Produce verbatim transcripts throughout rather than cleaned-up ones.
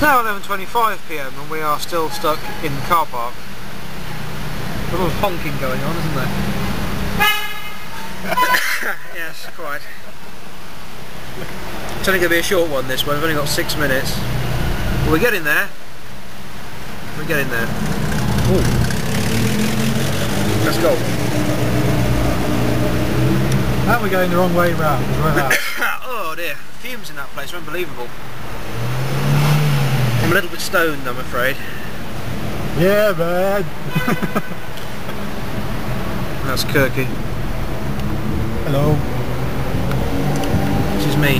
now eleven twenty-five p m and we are still stuck in the car park. There's a lot of honking going on, isn't there? Yes, quite. It's only going to be a short one, this one. We've only got six minutes. But we're getting there. We're getting there. Ooh. Let's go. And we're going the wrong way round as well. Oh dear, fumes in that place are unbelievable. I'm a little bit stoned, I'm afraid. Yeah, man. That's Kirky. Hello. This is me.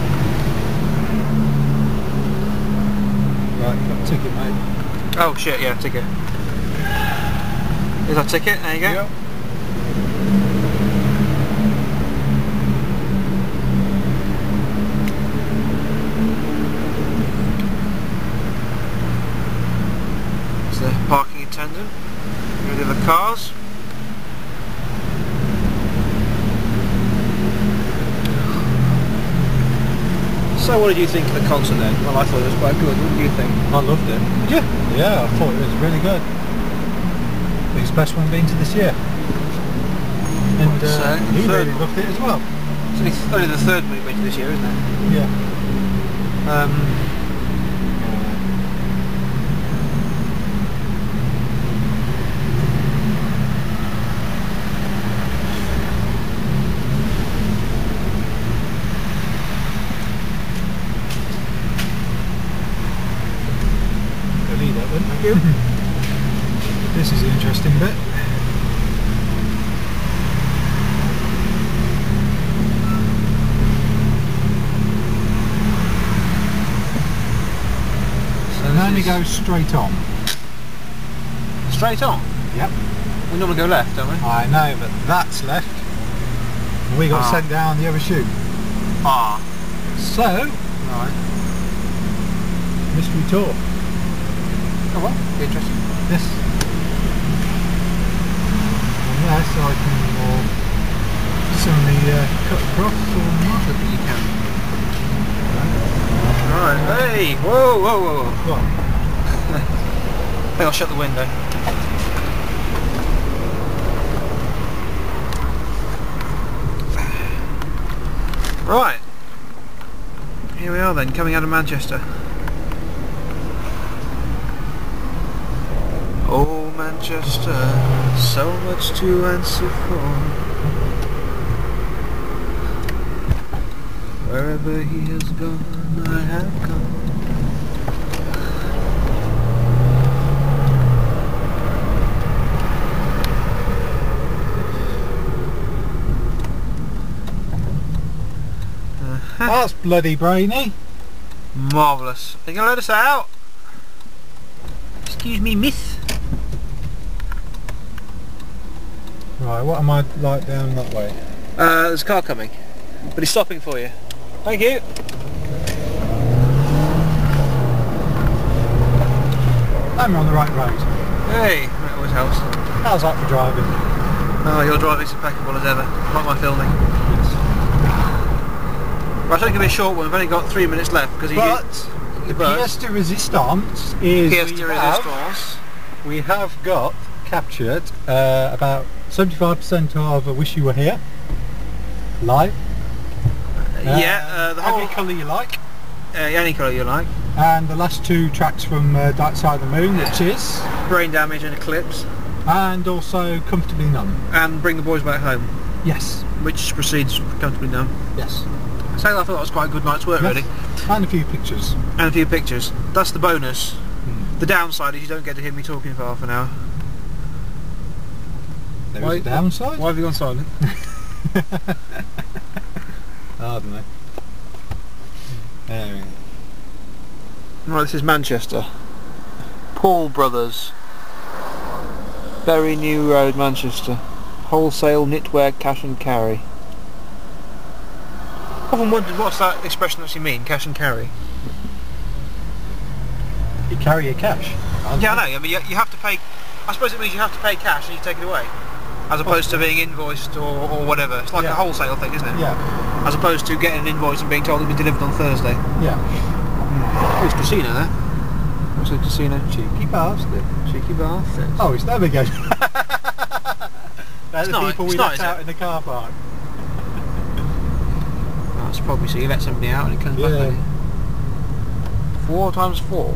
Right, got a ticket, mate. Oh shit, yeah, ticket. Is that ticket? There you go. Yep. It's the parking attendant. Here are the other cars. So what did you think of the concert then? Well, I thought it was quite good. What did you think? I loved it. Did you? Yeah, I thought it was really good. It's the best one been to this year. And uh, So, he third really one. loved it as well. It's only, only the third we've been to this year, isn't it? Yeah. Um, Leave that one. Thank you. This is the interesting bit. So now we go straight on. Straight on? Yep. We normally go left, don't we? I know, but that's left. And we got Ah. sent down the other chute. Ah. So, Right. mystery tour. Oh well, be interesting. Yes. And yes, I can uh, suddenly uh, cut across or not. I think you can. Right. Hey! Whoa, whoa, whoa! What? I think I'll shut the window. Right. Here we are then, coming out of Manchester. Oh Manchester, so much to answer for. Wherever he has gone, I have gone. Uh-huh. That's bloody brainy. Marvellous. Are you going to let us out? Excuse me, miss. Right, what am I like down that way? Uh, there's a car coming, but he's stopping for you. Thank you. I'm on the right road. Hey, that always helps. How's that for driving? Oh, your driving's impeccable as ever. Like my filming. Right, it's only going to be a short one. We've only got three minutes left because he. But the but pièce de résistance is pièce we de have, résistance. we have got captured uh, about seventy-five percent of I Wish You Were Here live. Yeah, uh, the whole. Every colour you like. Uh, any colour you like. And the last two tracks from uh, Dark Side of the Moon, which is, Brain Damage and Eclipse. and also Comfortably Numb. And Bring the Boys Back Home, Yes, which precedes Comfortably Numb. yes. So I thought that was quite a good night's work, Yes. really. And a few pictures. And a few pictures. That's the bonus. Hmm. The downside is you don't get to hear me talking for half an hour. There Why- is a downside. Why have you gone silent? I don't know. Anyway. Right, this is Manchester. Paul Brothers. Bury New Road, Manchester. Wholesale knitwear, cash and carry. I've often wondered what's that expression actually mean, cash and carry? You carry your cash. Yeah, I know. I mean, you, you have to pay. I suppose it means you have to pay cash and you take it away, as opposed to being invoiced or, or whatever. It's like Yeah. a wholesale thing, isn't it? Yeah, As opposed to getting an invoice and being told it'll be delivered on Thursday. yeah. Oh, it's casino there. What's the casino? Cheeky bastard. Cheeky bastard. Oh, it's them again. They're It's the not- people it's we not, let is out it? in the car park. Oh, it's probably so you let somebody out and it comes Yeah. back. Maybe. Four times four.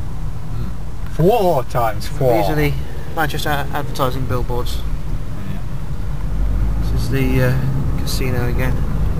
Four times four. These are the Manchester advertising billboards. This is the uh, casino again.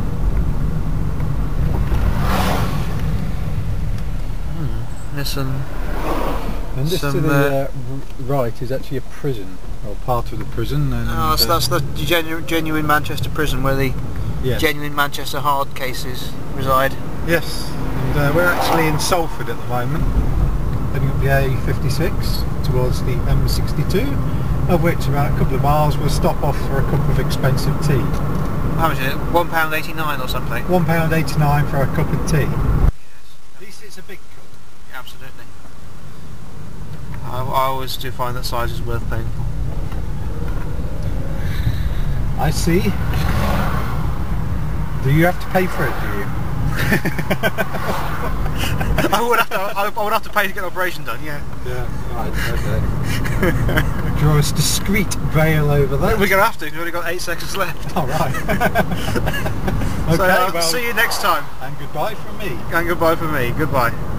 Hmm. There's some. And this Some, to the uh, uh, r- right is actually a prison, or part of the prison. And, Oh, so uh, that's the genu genuine Manchester prison where the yes. genuine Manchester hard cases reside. Yes, and uh, we're actually in Salford at the moment, heading up the A fifty-six towards the M sixty-two, of which about a couple of miles we'll stop off for a cup of expensive tea. How much is it? One pound eighty-nine or something? one pound eighty-nine for a cup of tea. At least it's a big cup. Absolutely. I, I always do find that size is worth paying for. I see. Do you have to pay for it, do you? I would have to. I, I would have to pay to get the operation done. Yeah. Yeah, right, okay. Draw a discreet veil over that. We're gonna have to. We've only got eight seconds left. Alright. Okay, So, uh, well, see you next time. and goodbye from me. And goodbye for me. Goodbye.